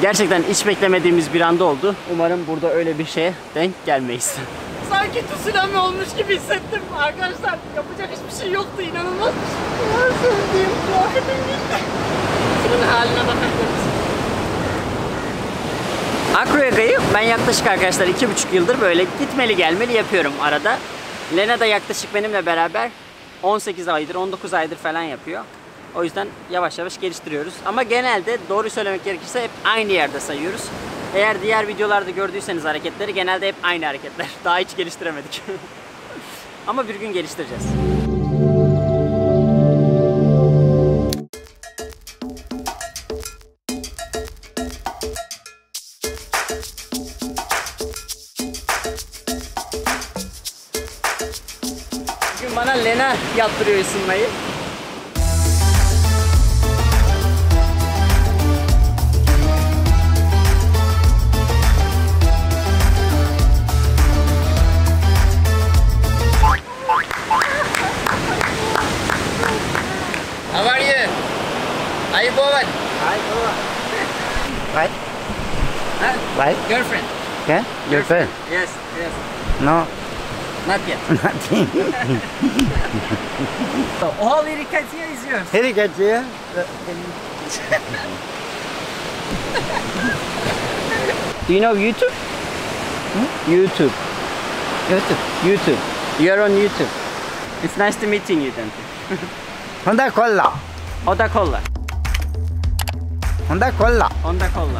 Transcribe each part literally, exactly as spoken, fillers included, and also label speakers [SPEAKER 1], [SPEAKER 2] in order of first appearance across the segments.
[SPEAKER 1] Gerçekten hiç beklemediğimiz bir anda oldu. Umarım burada öyle bir şeye denk gelmeyiz.
[SPEAKER 2] Sanki tsunami olmuş gibi hissettim arkadaşlar. Yapacak hiçbir şey yoktu, inanılmaz. Ben sevdiğim kıyafetim gitti. Şunun haline bakabilir misin?
[SPEAKER 1] Akyaka'yı ben yaklaşık arkadaşlar iki buçuk yıldır böyle gitmeli gelmeli yapıyorum arada. Lena da yaklaşık benimle beraber on sekiz aydır, on dokuz aydır falan yapıyor. O yüzden yavaş yavaş geliştiriyoruz. Ama genelde doğru söylemek gerekirse hep aynı yerde sayıyoruz. Eğer diğer videolarda gördüyseniz hareketleri genelde hep aynı hareketler. Daha hiç geliştiremedik. Ama bir gün geliştireceğiz. Bugün bana Lena yaptırıyor ısınmayı.
[SPEAKER 2] How are you? Are you bored?
[SPEAKER 1] Hi,
[SPEAKER 3] Right?
[SPEAKER 1] huh?
[SPEAKER 3] Right?
[SPEAKER 1] Girlfriend.
[SPEAKER 3] Yeah? Your friend?
[SPEAKER 1] Yes, yes.
[SPEAKER 3] No,
[SPEAKER 1] Not yet.
[SPEAKER 3] nothing.
[SPEAKER 1] So all Irikatia is yours.
[SPEAKER 3] Here you get here.
[SPEAKER 1] Do you know YouTube? Hmm? YouTube.
[SPEAKER 3] YouTube.
[SPEAKER 1] YouTube. You're on YouTube. It's nice to meeting you then.
[SPEAKER 3] Honda Cola.
[SPEAKER 1] Oda Cola.
[SPEAKER 3] Honda Cola.
[SPEAKER 1] Honda Cola.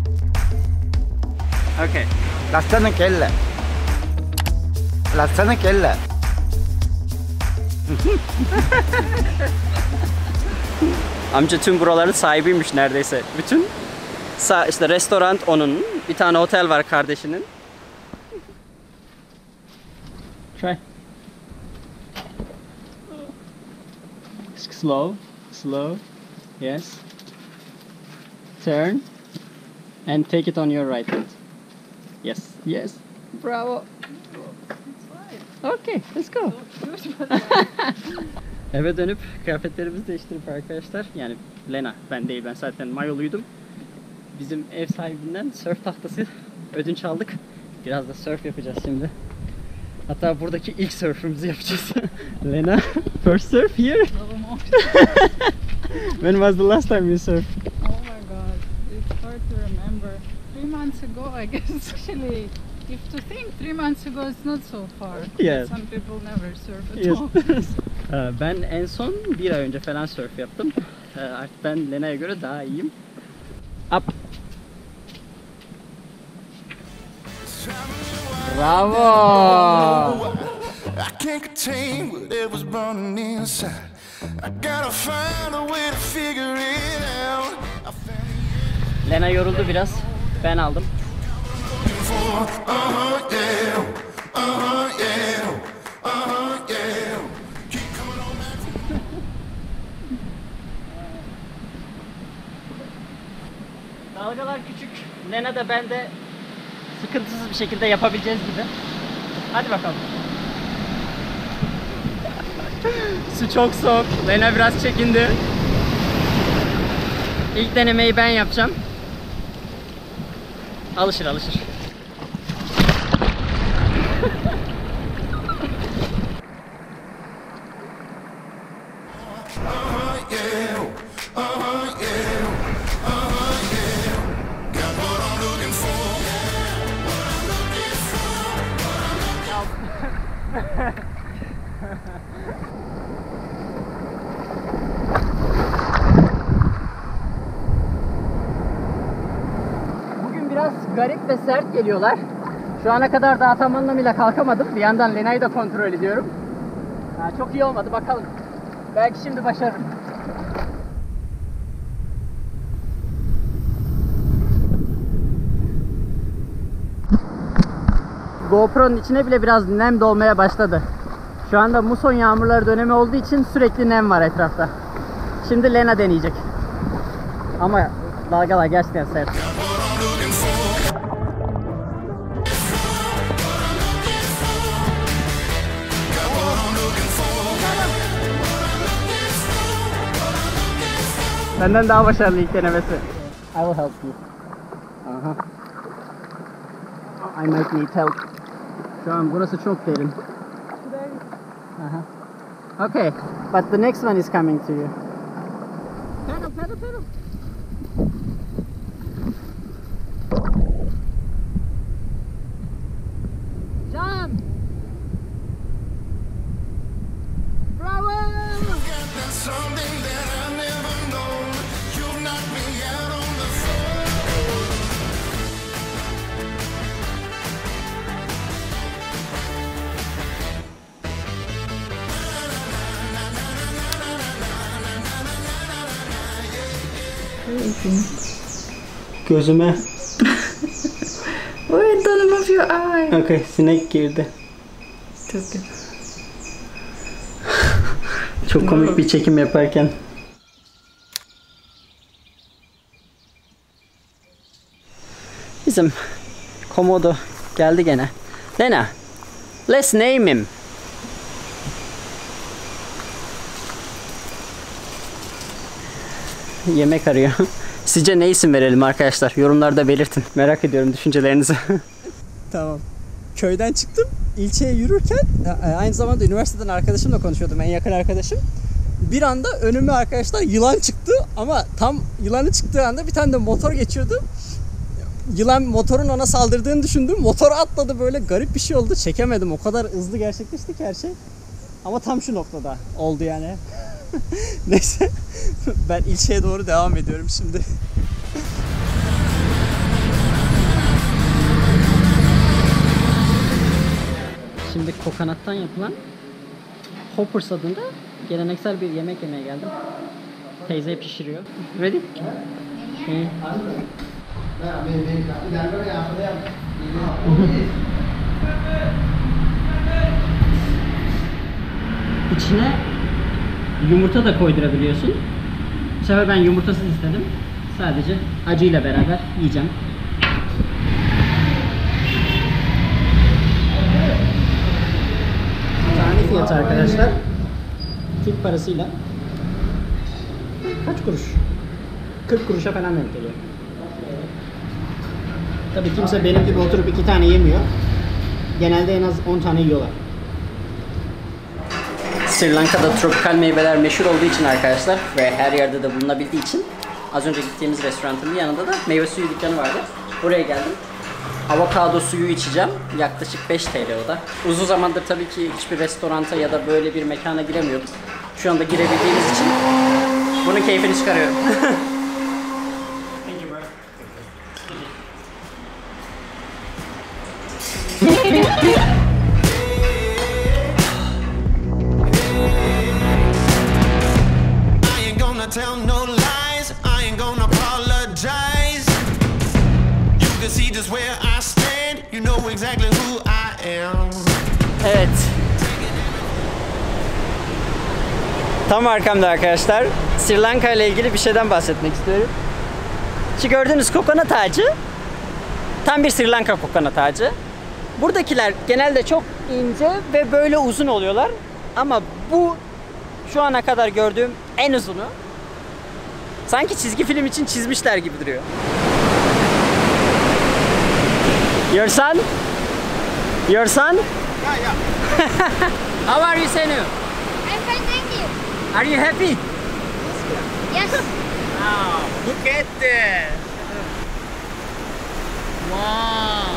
[SPEAKER 1] Okay.
[SPEAKER 3] Lasciano kelle. Lasciano kelle.
[SPEAKER 1] Amca tüm buraların sahibiymiş neredeyse. Bütün sa işte restoran onun. Bir tane otel var kardeşinin. Try. Slow, slow. Yes. Turn and take it on your right hand. Yes, yes. Bravo. Okay, let's go. Eve dönüp kıyafetlerimizi değiştirip arkadaşlar, yani Lena, ben değil, ben zaten mayoluydum. Bizim ev sahibinden surf tahtası ödünç aldık. Biraz da surf yapacağız şimdi. Hatta buradaki ilk surf'ümüzü yapacağız. Lena, first surf here? When was the last time you surfed?
[SPEAKER 4] Oh my god, it's hard to remember. Three months ago, I guess. Actually, if to think three months ago, it's not so far.
[SPEAKER 1] Yes.
[SPEAKER 4] Some people never surf at
[SPEAKER 1] Yes.
[SPEAKER 4] all.
[SPEAKER 1] Ben en son bir ay önce falan surf yaptım. Artık ben Lena'ya göre daha iyiyim. Up. Bravo.
[SPEAKER 5] I can't contain whatever's burning inside. I gotta find a way to figure it out.
[SPEAKER 1] Lena yoruldu biraz. Ben aldım.
[SPEAKER 5] Uh-huh, yeah. Uh-huh, yeah. Uh-huh, yeah. Keep coming on back.
[SPEAKER 1] Dalgalar küçük. Lena da ben de sıkıntısız bir şekilde yapabileceğiz gibi. Hadi bakalım. Su çok soğuk. Lena biraz çekindi. İlk denemeyi ben yapacağım. Alışır alışır. Bugün biraz garip ve sert geliyorlar. Şu ana kadar daha tam anlamıyla kalkamadım. Bir yandan Lena'yı da kontrol ediyorum. Ha, çok iyi olmadı, bakalım. Belki şimdi başarırım. GoPro'nun içine bile biraz nem dolmaya başladı. Şu anda muson yağmurları dönemi olduğu için sürekli nem var etrafta. Şimdi Lena deneyecek. Ama dalgalar gerçekten sert. Benden daha başarılı ilk denemesi. I will help you. Aha. I might need help. Şu an burası çok derin. Aha. Okay, but the next one is coming to you. Pedal, pedal, pedal. Jump! Bravo!
[SPEAKER 5] That's something that I've never known. You knocked me out on the floor.
[SPEAKER 1] Gözüme.
[SPEAKER 4] Wait, don't move your eye.
[SPEAKER 1] Okay, sinek girdi.
[SPEAKER 4] Stupid.
[SPEAKER 1] Çok komik bir çekim yaparken. Bizim Komodo geldi gene. Lena, let's name him. Yemek arıyor. Sizce ne isim verelim arkadaşlar? Yorumlarda belirtin. Merak ediyorum düşüncelerinizi. Tamam. Köyden çıktım. İlçeye yürürken aynı zamanda üniversiteden arkadaşımla konuşuyordum. En yakın arkadaşım. Bir anda önüme arkadaşlar yılan çıktı ama tam yılanı çıktığı anda bir tane de motor geçiyordu. Yılan motorun ona saldırdığını düşündüm. Motor atladı, böyle garip bir şey oldu. Çekemedim. O kadar hızlı gerçekleşti ki her şey. Ama tam şu noktada oldu yani. Neyse. Ben ilçeye doğru devam ediyorum şimdi. Şimdi kokonattan yapılan Hoppers adında geleneksel bir yemek yemeye geldim. Teyze pişiriyor. Ready? Okay. İçine yumurta da koydurabiliyorsun. Bu sefer ben yumurtasız istedim. Sadece acıyla beraber yiyeceğim. Tane fiyatı arkadaşlar. Türk parasıyla kaç kuruş? kırk kuruşa falan denk geliyor. Tabii kimse benim gibi oturup iki tane yemiyor. Genelde en az on tane yiyorlar. Sri Lanka'da tropikal meyveler meşhur olduğu için arkadaşlar ve her yerde de bulunabildiği için az önce gittiğimiz restoranın yanında da meyve suyu dükkanı vardı. Oraya geldim. Avokado suyu içeceğim. Yaklaşık beş T L o da. Uzun zamandır tabii ki hiçbir restoranta ya da böyle bir mekana giremiyordum. Şu anda girebildiğimiz için bunun keyfini çıkarıyorum.
[SPEAKER 5] I ain't gonna tell no lies. I ain't gonna apologize. You can see just where I stand. You know exactly who I am.
[SPEAKER 1] Evet. Tam arkamda arkadaşlar. Sri Lanka ile ilgili bir şeyden bahsetmek istiyorum. Şu gördüğünüz kokonat ağacı tam bir Sri Lanka kokonat ağacı. Buradakiler genelde çok ince ve böyle uzun oluyorlar. Ama bu şu ana kadar gördüğüm en uzunu. Sanki çizgi film için çizmişler gibi duruyor. Your son? Your son?
[SPEAKER 2] Yeah, yeah.
[SPEAKER 1] How are you, Senu?
[SPEAKER 6] I'm fine, thank you.
[SPEAKER 1] Are you happy?
[SPEAKER 6] Yes.
[SPEAKER 2] Wow, look at this. Wow.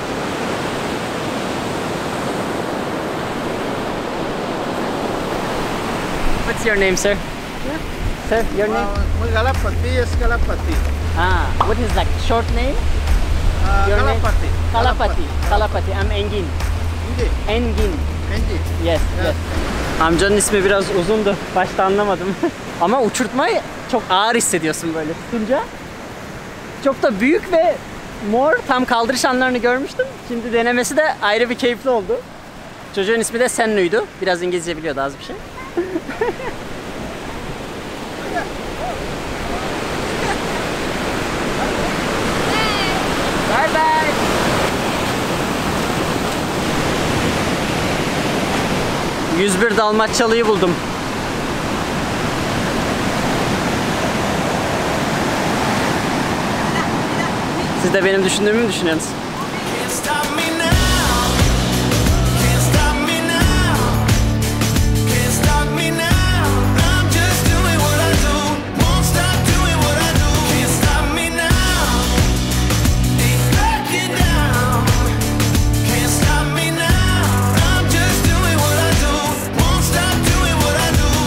[SPEAKER 1] What's your name, sir? Sir, your name?
[SPEAKER 2] Uh, Galapati is Galapati.
[SPEAKER 1] Ah, what is like short name?
[SPEAKER 2] Uh,
[SPEAKER 1] Your name?
[SPEAKER 2] Galapati.
[SPEAKER 1] Kalapati. Kalapati. I'm Engin.
[SPEAKER 2] Hindi.
[SPEAKER 1] Engin.
[SPEAKER 2] Hindi.
[SPEAKER 1] Yes, yes. Amcanın ismi biraz uzundu. Başta anlamadım. Ama uçurtmayı çok ağır hissediyorsun böyle tutunca. Çok da büyük ve mor. Tam kaldırış anlarını görmüştüm. Şimdi denemesi de ayrı bir keyifli oldu. Çocuğun ismi de Sennu'ydu. Biraz İngilizce biliyordu, az bir şey. Bye bye. yüz bir Dalmatçalıyı buldum. Siz de benim düşündüğümü mü düşünüyorsunuz?
[SPEAKER 5] Can't stop me now. Can't stop me now. Can't stop me now. I'm just doing what I do. Won't stop doing what I do. Can't stop me now. Ain't backing down. Can't stop me now. I'm just doing what I do. Won't stop doing what I do.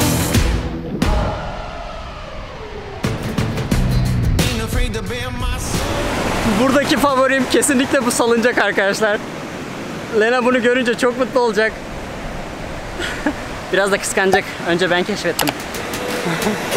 [SPEAKER 5] Ain't afraid to bare my soul.
[SPEAKER 1] Buradaki favorim kesinlikle bu salıncak arkadaşlar. Lena bunu görünce çok mutlu olacak. Biraz da kıskanacak. Önce ben keşfettim.